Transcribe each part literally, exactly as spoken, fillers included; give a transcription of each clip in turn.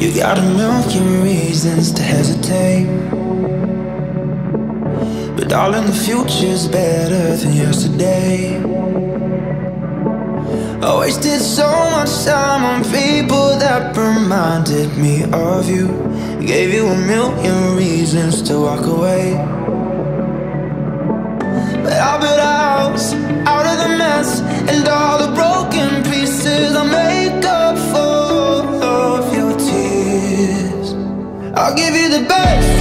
You got a million reasons to hesitate, but darling, the future's better than yesterday. I wasted so much time on people that reminded me of you. Gave you a million reasons to walk away, but I built a house out of the mess, and all the broken pieces I make up for of your tears. I'll give you the best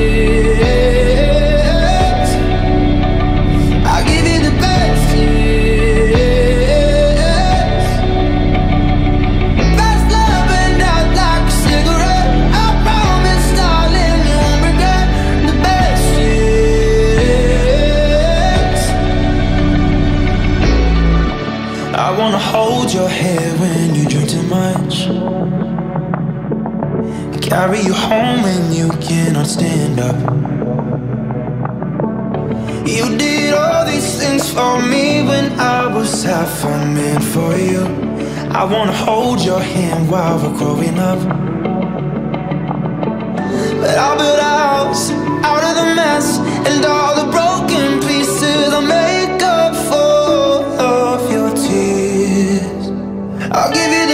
years, I'll give you the best years. Fast love and out like a cigarette. I promise, darling, you won't regret the best years. I wanna hold your hair when you drink too much, carry you home when you cannot stand up. You did all these things for me when I was half a man for you. I wanna hold your hand while we're growing up, but I built a house out of the mess, and all the broken pieces I make up for of your tears. I'll give you